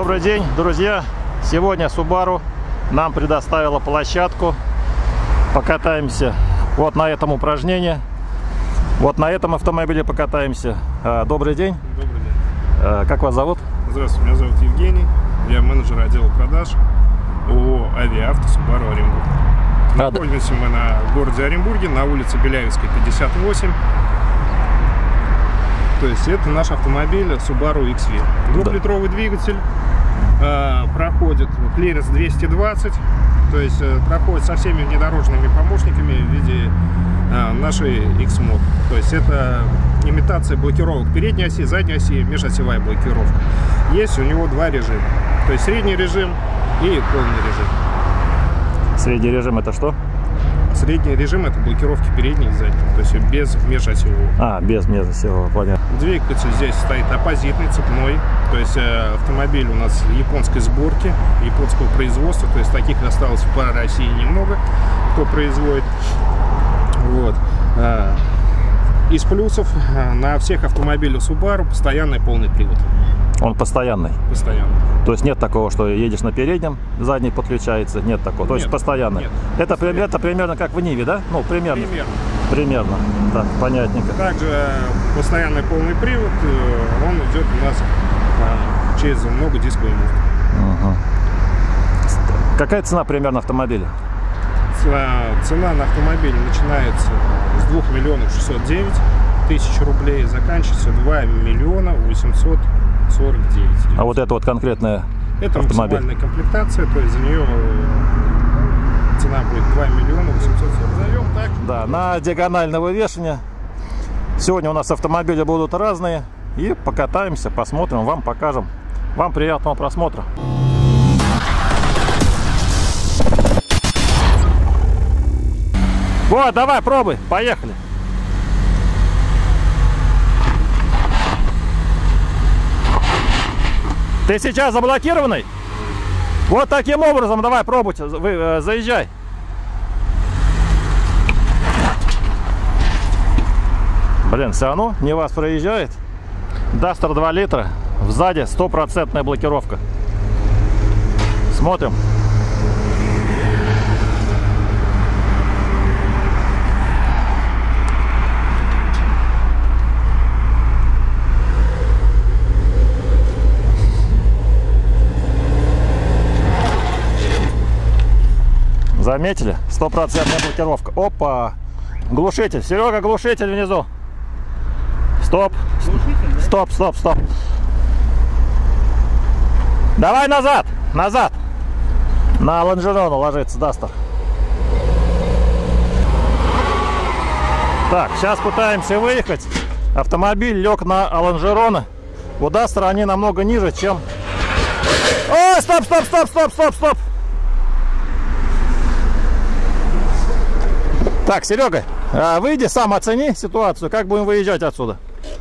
Добрый день, друзья! Сегодня Subaru нам предоставила площадку. Покатаемся вот на этом упражнении. Вот на этом автомобиле покатаемся. Добрый день. Добрый день. Как вас зовут? Здравствуйте, меня зовут Евгений. Я менеджер отдела продаж ООО «Авиавто» Subaru Оренбург. Находимся мы на городе Оренбурге, на улице Беляевской, 58. То есть это наш автомобиль Subaru XV. Двухлитровый двигатель, проходит клиренс 220, то есть проходит со всеми внедорожными помощниками в виде нашей X-Mod. То есть это имитация блокировок передней оси, задней оси, межосевая блокировка. Есть у него два режима, то есть средний режим и полный режим. Средний режим это что? Средний режим — это блокировки передней и задней, то есть без межосевого. Без межосевого, понятно. Двигатель здесь стоит оппозитный, цепной, то есть автомобиль у нас японской сборки, японского производства, то есть таких осталось по России немного, кто производит. Вот. Из плюсов на всех автомобилях Subaru постоянный полный привод. Он постоянный? Постоянно. То есть нет такого, что едешь на переднем, задний подключается, нет такого? То есть постоянно? Нет. Это примерно как в Ниве, да? Ну, примерно. Примерно. Так, понятненько. Также постоянный полный привод, он идет у нас через многодисковый мост. Угу. Какая цена примерно автомобиля? Цена на автомобиль начинается с 2 609 000 рублей, заканчивается 2 849 000. А вот это вот конкретная это автомобиль? максимальная комплектация, то есть за нее цена будет 2 840 000. Так. Да, на диагональное вывешивание. Сегодня у нас автомобили будут разные. И покатаемся, посмотрим, вам покажем. Вам приятного просмотра. Вот, давай, пробуй, поехали. Ты сейчас заблокированный? Вот таким образом, давай, пробуйте, заезжай. Блин, все равно не вас проезжает. Duster 2 литра, сзади 100% блокировка. Смотрим. Заметили? 100% блокировка. Опа! Глушитель. Серега, глушитель внизу. Стоп. Глушитель, да? Стоп, стоп, стоп. Давай назад. Назад. На лонжерону ложится Duster. Так, сейчас пытаемся выехать. Автомобиль лег на лонжероны. У Duster они намного ниже, чем... Ой, стоп, стоп, стоп, стоп, стоп, стоп. Так, Серега, выйди, сам оцени ситуацию, как будем выезжать отсюда.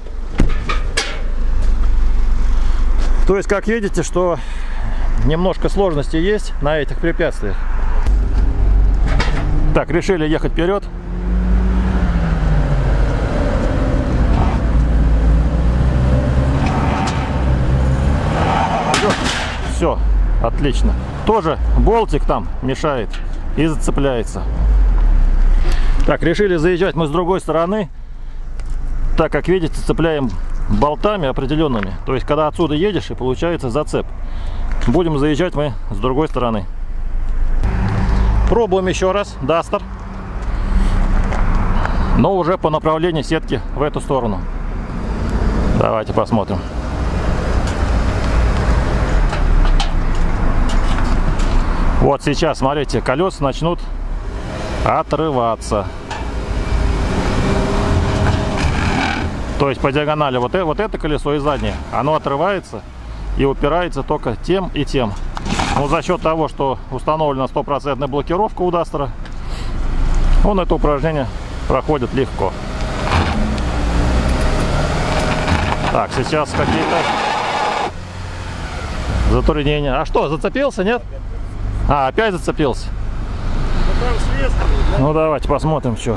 То есть, как видите, что немножко сложности есть на этих препятствиях. Так, решили ехать вперед. Все, отлично. Тоже болтик там мешает и зацепляется. Так, решили заезжать мы с другой стороны, так как видите, цепляем болтами определенными. То есть, когда отсюда едешь, и получается зацеп. Будем заезжать мы с другой стороны. Пробуем еще раз Duster, но уже по направлению сетки в эту сторону. Давайте посмотрим. Вот сейчас, смотрите, колеса начнут отрываться. То есть по диагонали вот это колесо и заднее, оно отрывается и упирается только тем и тем. Но за счет того, что установлена 100% блокировка у Duster, он это упражнение проходит легко. Так, сейчас какие-то затруднения. А что, зацепился, нет? Опять зацепился. Ну давайте посмотрим, что.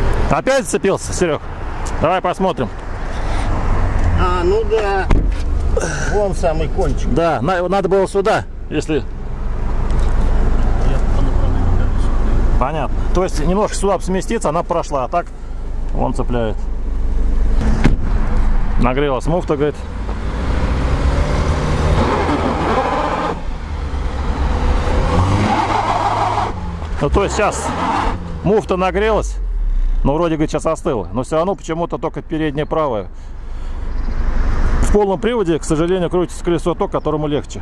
Опять зацепился, Серег? Давай посмотрим. Ну да. Вон самый кончик. Да, надо было сюда, если... Понятно. То есть немножко сюда сместиться, она прошла, а так вон цепляет. Нагрелась муфта, говорит. Ну, то есть сейчас муфта нагрелась, но вроде, говорит, сейчас остыла. Но все равно почему-то только передняя правая. В полном приводе, к сожалению, крутится колесо то, которому легче.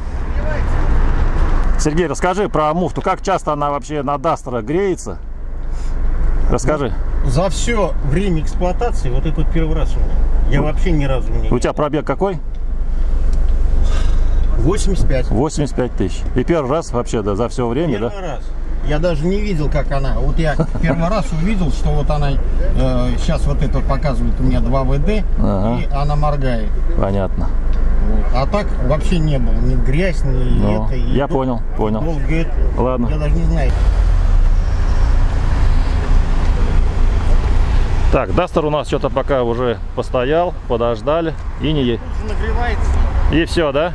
Сергей, расскажи про муфту. Как часто она вообще на Дастера греется? Расскажи. За все время эксплуатации, вот этот первый раз у меня. Я вообще ни разу не... У тебя пробег какой? 85. 85 тысяч. И первый раз вообще, да, за все время, Первый да? раз. Я даже не видел, как она. Вот я первый раз увидел, что вот она сейчас вот это показывает у меня 2 ВД, Ага. и она моргает. Понятно. Вот. А так вообще не было. Ни грязь, ни Ну, это. И я понял. долго это. Ладно. Я даже не знаю. Так, Дастер у нас что-то пока уже постоял, подождали и не едет. Нагревается. И все, да?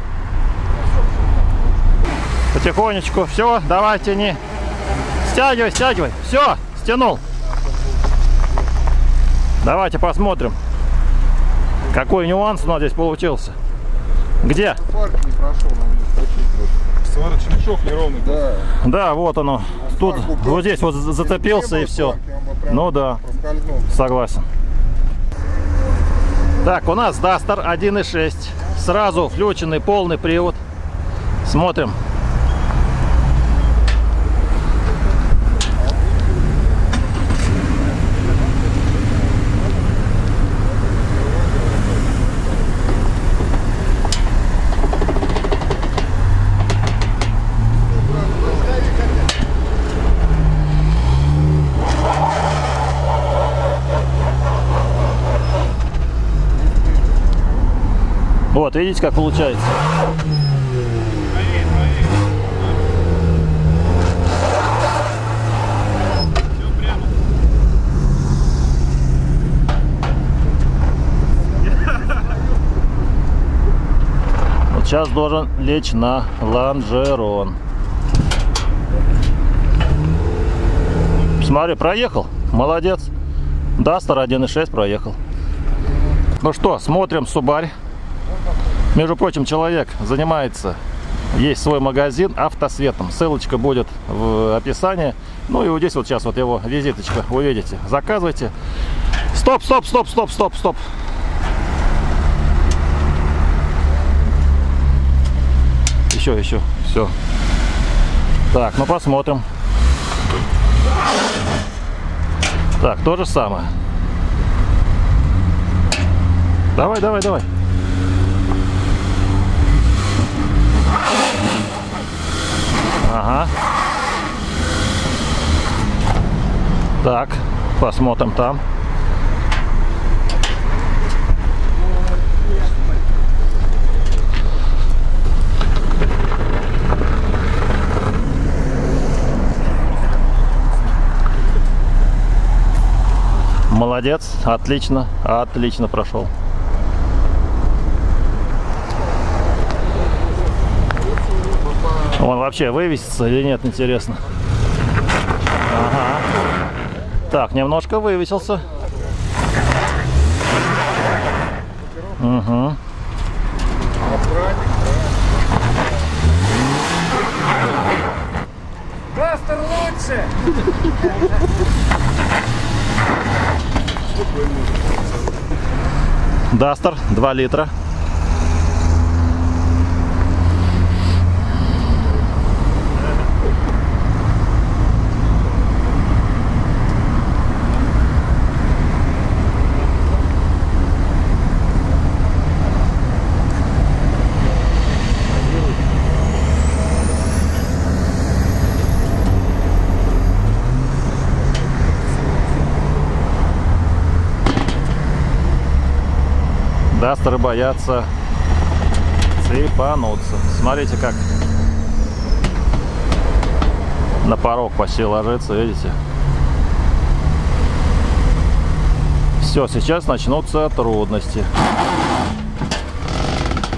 Потихонечку. Все, давай тяни. Стягивай, стягивай. Все, стянул. Давайте посмотрим, какой нюанс у нас здесь получился. Где? Сварки не прошел, нам не сварочный шов неровный. Да. Да, вот оно. Тут вот здесь вот зацепился и все. Ну да, согласен. Так, у нас Duster 1.6. Сразу включенный полный привод. Смотрим. Вот, видите, как получается. Вот сейчас должен лечь на лонжерон. Смотри, проехал. Молодец. Duster 1.6 проехал. Ну что, смотрим Subaru. Между прочим, человек занимается, есть свой магазин автосветом. Ссылочка будет в описании. Ну и вот здесь вот сейчас вот его визиточка, увидите. Заказывайте. Стоп, стоп, стоп, стоп, стоп, стоп. Еще, еще, все. Так, ну посмотрим. Так, то же самое. Давай, давай, давай. Ага. Так, посмотрим там. Молодец, отлично, отлично прошел. Он вообще вывесится или нет, интересно. Ага. Так, немножко вывесился. Угу. Дастер лучше! Duster 2 литра. Дастеры боятся цепануться. Смотрите, как на порог почти ложится, видите? Все, сейчас начнутся трудности.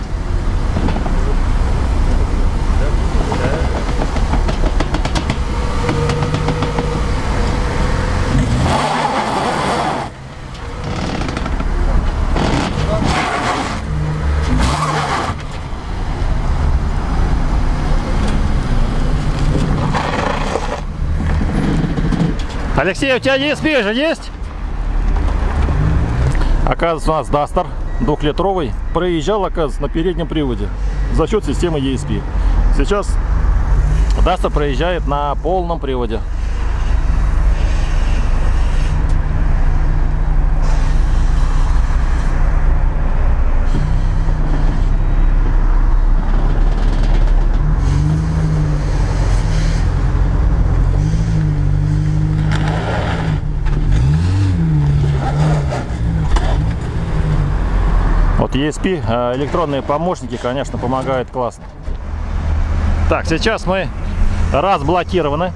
Алексей, у тебя ESP же есть? Оказывается, у нас Duster 2-литровый проезжал, оказывается, на переднем приводе за счет системы ESP. Сейчас Duster проезжает на полном приводе. Вот ESP, электронные помощники, конечно, помогают классно. Так, сейчас мы разблокированы.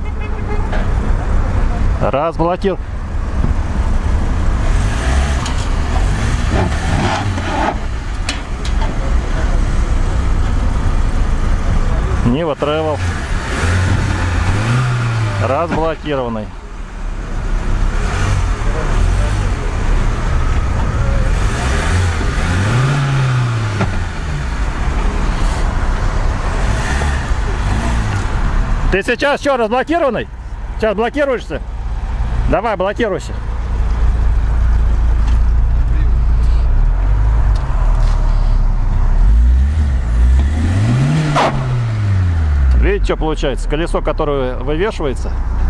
Нива Travel. Разблокированный. Ты сейчас что, разблокированный? Сейчас блокируешься? Давай, блокируйся. Видите, что получается? Колесо, которое вывешивается,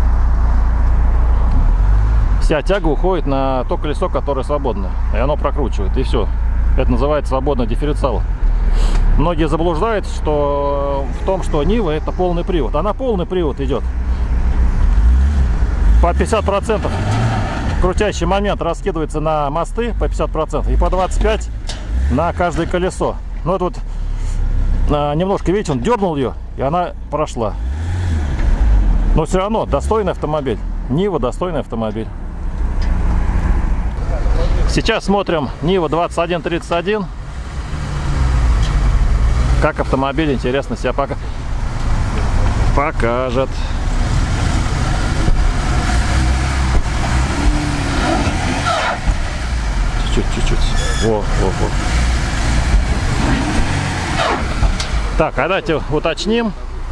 вся тяга уходит на то колесо, которое свободное. И оно прокручивает, и все. Это называется свободный дифференциал. Многие заблуждаются, что в том, что Нива это полный привод. Она полный привод идет. По 50% крутящий момент раскидывается на мосты по 50% и по 25% на каждое колесо. Ну это вот немножко, видите, он дернул ее, и она прошла. Но все равно достойный автомобиль. Нива достойный автомобиль. Сейчас смотрим Нива 2131. Как автомобиль, интересно, себя покажет. Чуть-чуть. Во. Так, а давайте уточним.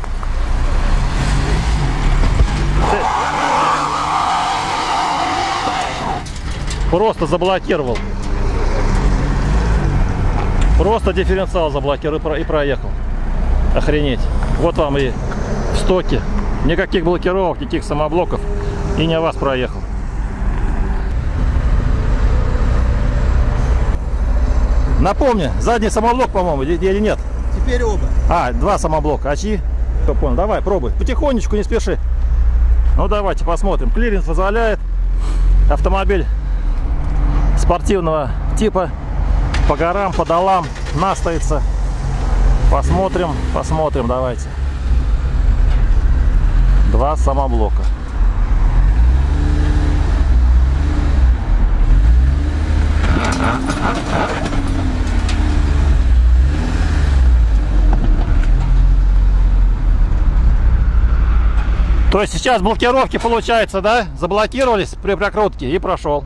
Просто заблокировал. Просто дифференциал заблокировал и проехал. Охренеть. Вот вам и в стоке. Никаких блокировок, никаких самоблоков. И не о вас проехал. Напомни, задний самоблок, по-моему, или нет? Теперь оба. А, два самоблока. А чьи? Кто понял? Давай, пробуй. Потихонечку, не спеши. Ну, давайте посмотрим. Клиренс позволяет. Автомобиль спортивного типа. По горам, по долам настоится. Посмотрим, давайте. Два самоблока. То есть сейчас блокировки получается, да? Заблокировались при прокрутке и прошел.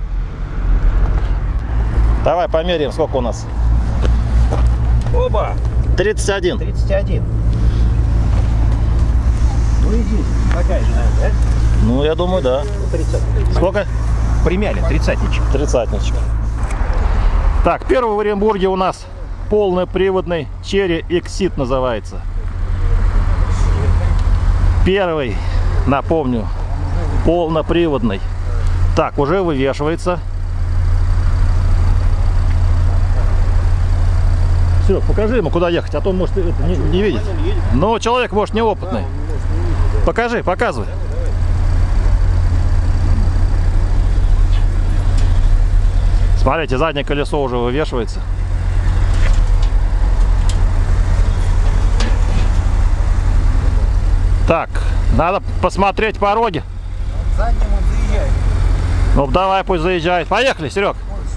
Давай померяем, сколько у нас. Оба. 31. 31. Ну иди, такая же, да? Ну, я думаю, да. 30. Сколько? Примяли, 30-ничек. 30-ничек. Так, первый в Оренбурге у нас полноприводный Cherry Exit называется. Первый, напомню, полноприводный. Так, уже вывешивается. Серег, покажи ему, куда ехать, а то он может это не видеть. Но человек, может, неопытный. Покажи, показывай. Смотрите, заднее колесо уже вывешивается. Так, надо посмотреть пороги. Задним он заезжает. Ну, давай, пусть заезжает. Поехали, Серег.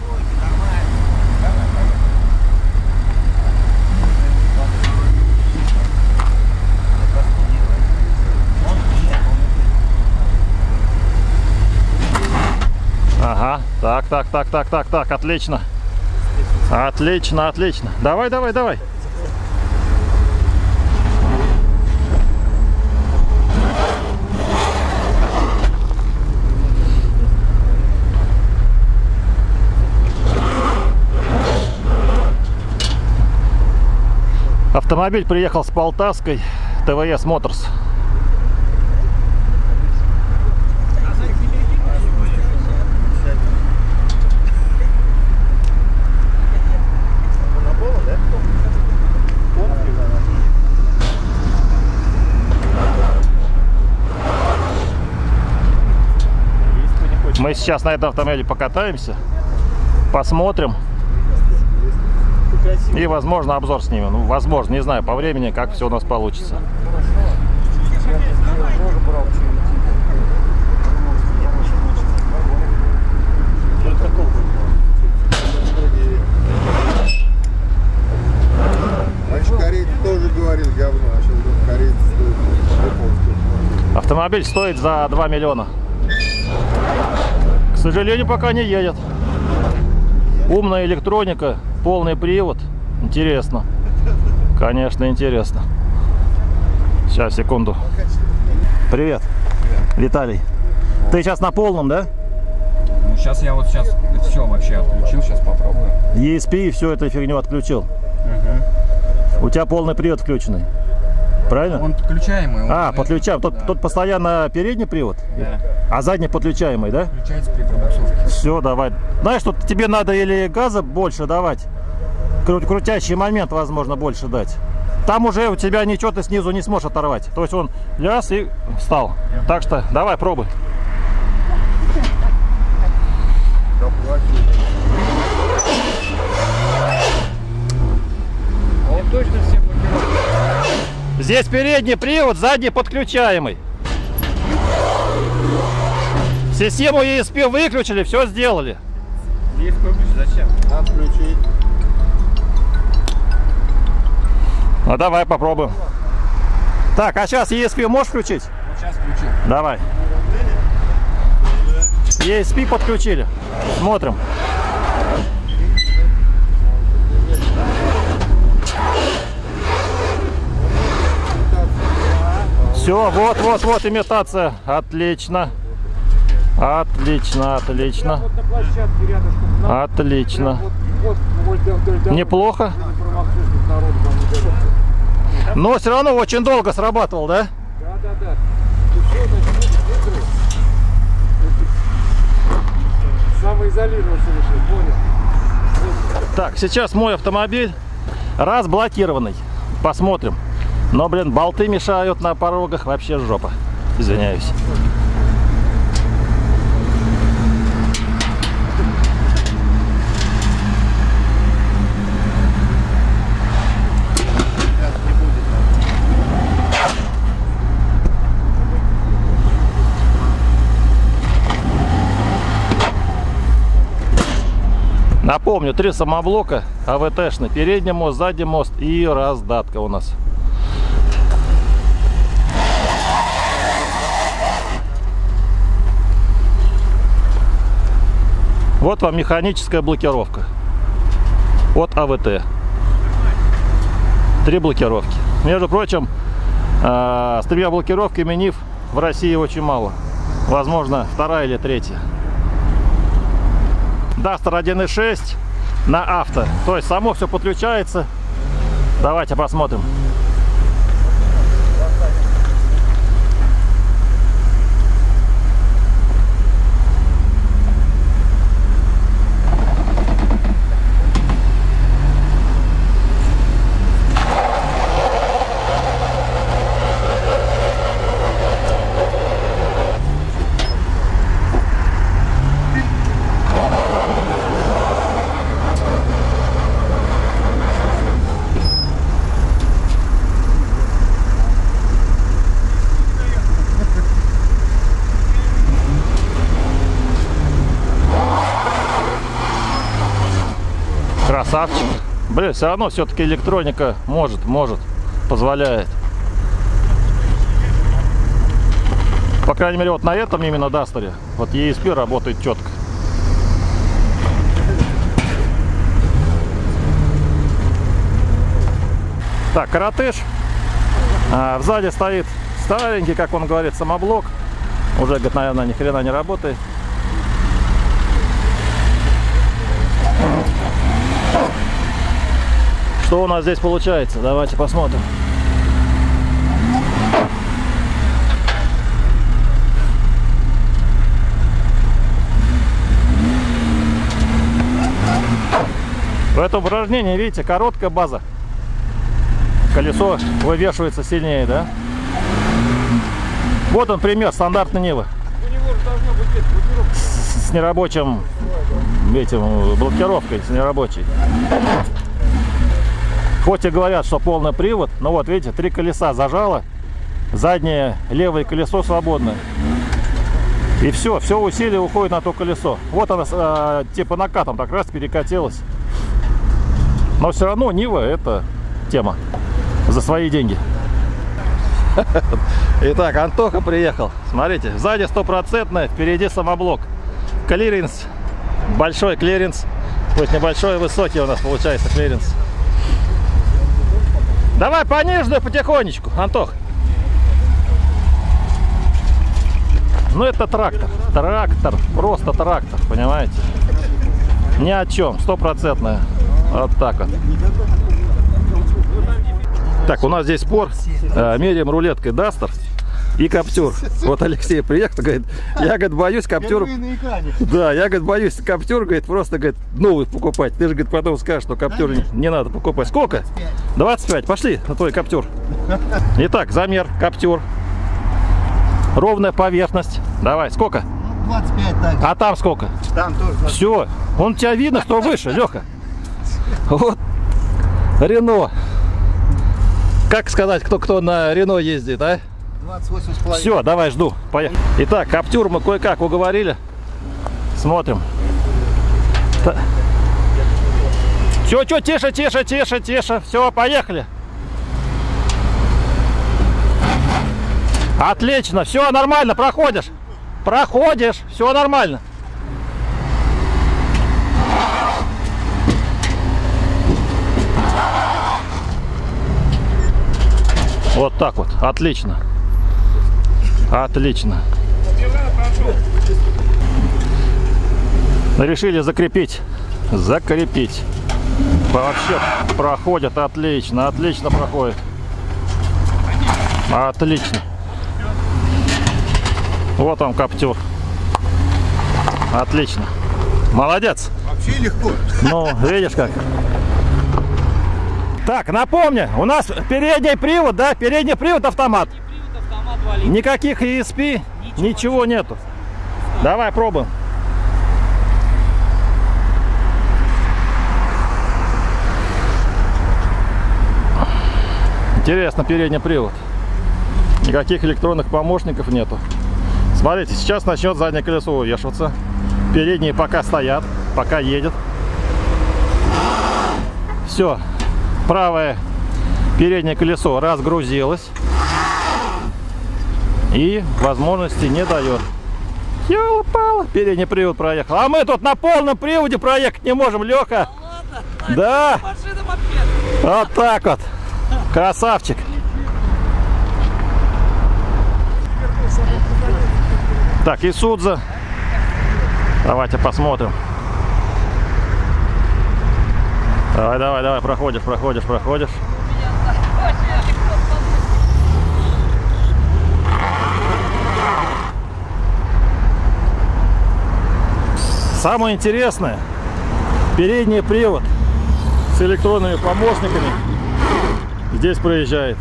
Ага, так, отлично. Отлично. Давай. Автомобиль приехал с Полтавской ТВС Моторс. Мы сейчас на этом автомобиле покатаемся, посмотрим и, возможно, обзор снимем. Ну, возможно, не знаю по времени, как все у нас получится. Тоже говорил говно, а сейчас корейцы стоят. Автомобиль стоит за 2 миллиона. К сожалению, пока не едет. Умная электроника, полный привод. Интересно. Конечно, интересно. Сейчас, секунду. Привет. Виталий. Ты сейчас на полном, да? Ну, сейчас я вот сейчас все вообще отключил, сейчас попробую. ESP и всю эту фигню отключил. У тебя полный привод включенный. Правильно? Он подключаемый. Он подключаем. Да. Тут постоянно передний привод, Да. а задний подключаемый, да? Включается при пробуксовке. Все, давай. Знаешь, тут тебе надо или газа больше давать, крутящий момент, возможно, больше дать. Там уже у тебя ничего ты снизу не сможешь оторвать. То есть он ляс и встал. Так что давай, пробуй. Он точно все блокирует. Здесь передний привод, задний подключаемый. Систему ESP выключили, все сделали. Есть выключить, зачем? Отключить. Ну давай попробуем. Так, а сейчас ESP можешь включить? Вот сейчас включил. Давай. ESP подключили. Смотрим. Все, вот имитация. Отлично. Отлично. Отлично. Неплохо. Но все равно очень долго срабатывал, да? Да. Самоизолироваться решил, понял. Так, сейчас мой автомобиль разблокированный. Посмотрим. Но, блин, болты мешают на порогах, вообще жопа. Извиняюсь. Напомню, 3 самоблока АВТ-шный. Передний мост, задний мост и раздатка у нас. Вот вам механическая блокировка от АВТ. 3 блокировки. Между прочим, с 3 блокировками НИФ в России очень мало. Возможно, 2-я или 3-я. Duster 1.6 на авто. То есть само все подключается. Давайте посмотрим. Красавчик. Блин, все равно все-таки электроника может, позволяет. По крайней мере, вот на этом именно Дастере, вот ESP работает четко. Так, коротыш. Сзади стоит старенький, как он говорит, самоблок. Уже, говорит, наверное, ни хрена не работает. Что у нас здесь получается? Давайте посмотрим. В этом упражнении, видите, короткая база. Колесо вывешивается сильнее, да? Вот он пример стандартной Нивы. С нерабочим этим блокировкой, с нерабочей. Хоть и говорят, что полный привод, но вот видите, 3 колеса зажало, заднее левое колесо свободное. И все усилие уходит на то колесо. Вот она типа накатом так раз перекатилась. Но все равно Нива это тема за свои деньги. Итак, Антоха приехал. Смотрите, сзади 100%, впереди самоблок. Клиренс, большой клиренс. Пусть небольшой, высокий у нас получается клиренс. Давай понижай потихонечку, Антох. Ну это трактор, просто трактор, понимаете? Ни о чем, 100%. Вот так вот. Так, у нас здесь спор. Меряем рулеткой Дастер и Каптюр. Вот Алексей приехал, говорит, я, говорит, боюсь Каптюр. Да, я, говорит, боюсь Каптюр, говорит, просто, говорит, новый покупать. Ты же, говорит, потом скажешь, что Каптюр не надо покупать. Сколько? 25. Пошли на твой Каптюр. Итак, замер Каптюр. Ровная поверхность. Давай, сколько? 25 так. А там сколько? Там тоже. Все. Он тебя видно, кто выше, Леха. Вот. Рено. Как сказать, кто на Рено ездит, а? 28,5. Все, давай, жду. Поехали. Итак, Каптюр мы кое-как уговорили. Смотрим. Все, тише. Все, поехали. Отлично, все нормально, проходишь. Все нормально. Вот так вот, отлично. Решили закрепить. Вообще проходит отлично проходит. Отлично. Вот он Каптюр. Отлично. Молодец. Вообще легко. Ну, видишь как. Так, напомню, у нас передний привод, да? Передний привод автомат. Никаких ESP, ничего нету. Давай пробуем. Интересно, передний привод. Никаких электронных помощников нету. Смотрите, сейчас начнет заднее колесо вывешиваться. Передние пока стоят, пока едет. Все. Правое переднее колесо разгрузилось. И возможности не дает. Ёлопало, передний привод проехал. А мы тут на полном приводе проехать не можем, Леха. Да. Вот так вот. Красавчик. Так, Исудза. Давайте посмотрим. Давай, проходишь. Самое интересное, передний привод с электронными помощниками здесь проезжает.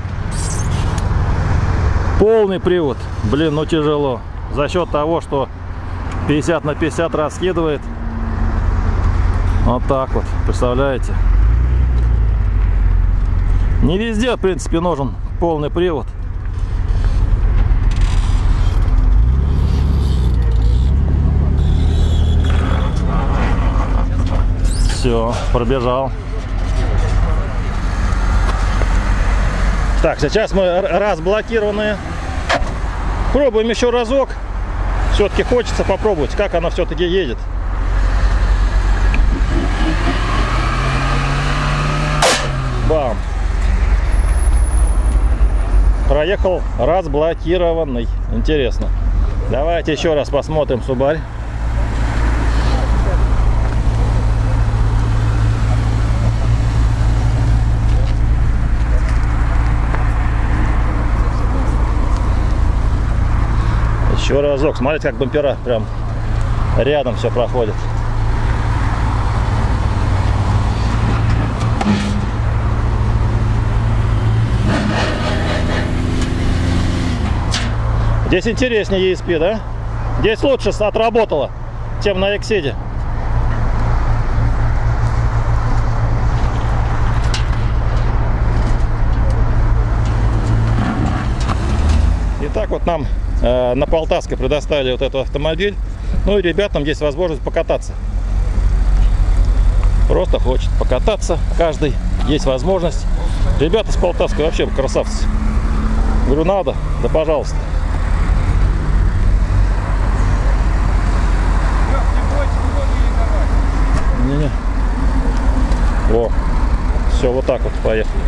Полный привод, блин, ну тяжело. За счет того, что 50 на 50 раскидывает. Вот так вот, представляете? Не везде, в принципе, нужен полный привод. Все, пробежал. Так, сейчас мы разблокированные. Пробуем еще разок. Все-таки хочется попробовать, как оно все-таки едет. Бам! Проехал разблокированный. Интересно. Давайте еще раз посмотрим Subaru. Еще разок. Смотрите, как бампера прям рядом все проходит. Здесь интереснее ESP, да? Здесь лучше отработало, чем на Exceed. Итак, вот нам на Полтавской предоставили вот этот автомобиль. Ну и ребятам есть возможность покататься. Просто хочет покататься каждый. Есть возможность. Ребята с Полтавской вообще красавцы. Говорю, надо, да пожалуйста. Не-не. О, все, вот так вот, поехали.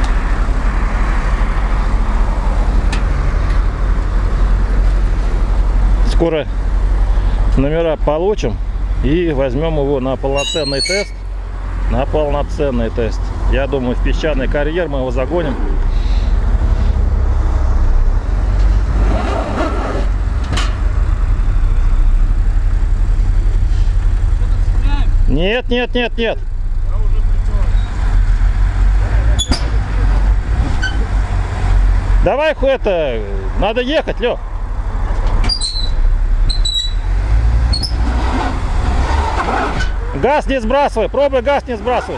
Скоро номера получим и возьмем его на полноценный тест. На полноценный тест. Я думаю, в песчаный карьер мы его загоним. Нет, нет, нет, нет. Давай это, надо ехать, Лёх. Газ не сбрасывай, пробуй газ не сбрасывать.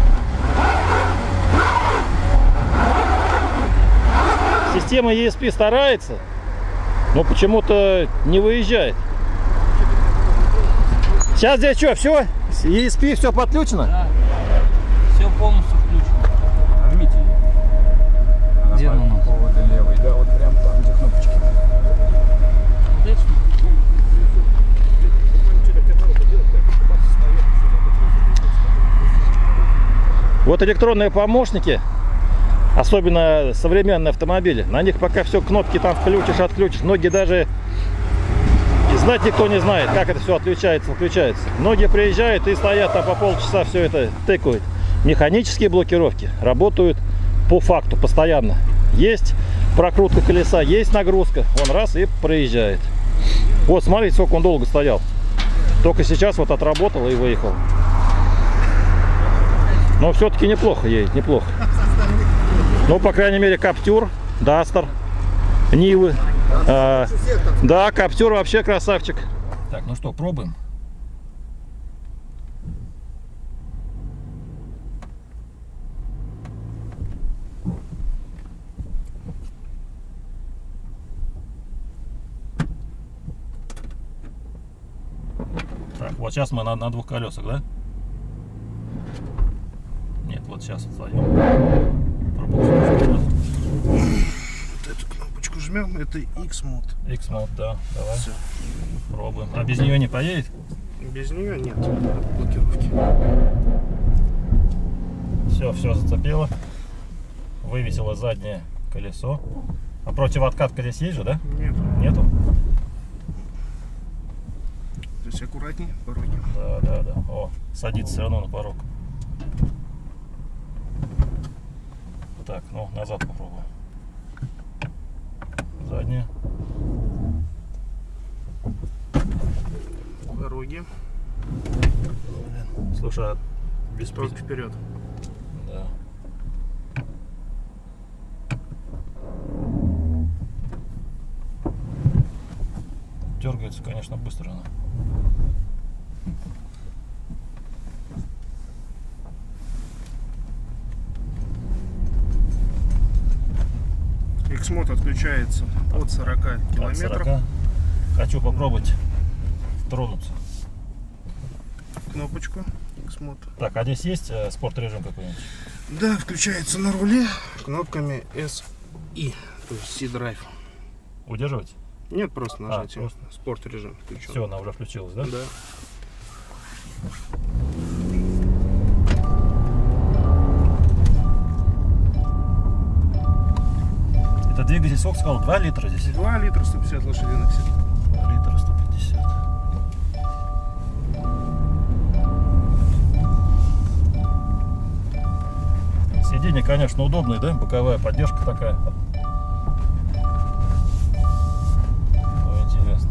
Система ESP старается, но почему-то не выезжает. Сейчас здесь что, все? ESP все подключено? Да. Все полностью включено. Жмите. Где она у нас? Повода левый, да, вот прям там, где кнопочки. Вот электронные помощники, особенно современные автомобили, на них пока все кнопки там включишь, отключишь. Многие даже и знать никто не знает, как это все отключается, включается. Многие приезжают и стоят там по полчаса, все это тыкают. Механические блокировки работают по факту постоянно. Есть прокрутка колеса, есть нагрузка, он раз и проезжает. Вот смотрите, сколько он долго стоял. Только сейчас вот отработал и выехал. Но все-таки неплохо едет, неплохо. Ну, по крайней мере, Каптюр, Дастер, Нивы. Да, Каптюр вообще красавчик. Так, ну что, пробуем. Так, вот сейчас мы на двух колесах, да? Нет, вот сейчас отстаем. Вот эту кнопочку жмем, это X-мод. X-мод, да, давай. Все. Пробуем. А без нее не поедет? Без нее нет блокировки. Все зацепило. Вывесило заднее колесо. А противооткатка здесь есть же, да? Нет. Нету? То есть аккуратнее, пороги. Да. О, садится все равно на порог. Так, ну назад попробуем. Заднее. Пороги. Слушай, а без Только вперед. Да. Дергается, конечно, быстро она. X-мод отключается от 40 километров. От 40. Хочу попробовать тронуться. Кнопочку X-мод. Так, а здесь есть спорт режим какой-нибудь? Да, включается на руле кнопками S и, то есть C-Drive. Удерживать? Нет, просто нажатие. просто. Спорт режим включен. Все, она уже включилась, да? Да. Это двигатель, сколько сказал? 2 литра здесь? 2 литра 150 лошадиных сил. 2 литра 150. Сиденье, конечно, удобное, да? Боковая поддержка такая. Ну, интересно.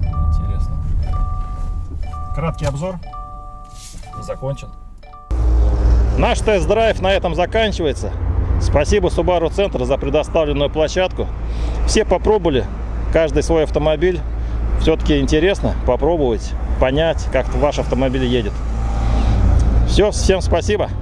краткий обзор закончен. Наш тест-драйв на этом заканчивается. Спасибо Subaru Центр за предоставленную площадку. Все попробовали, каждый свой автомобиль. Все-таки интересно попробовать, понять, как ваш автомобиль едет. Все, всем спасибо.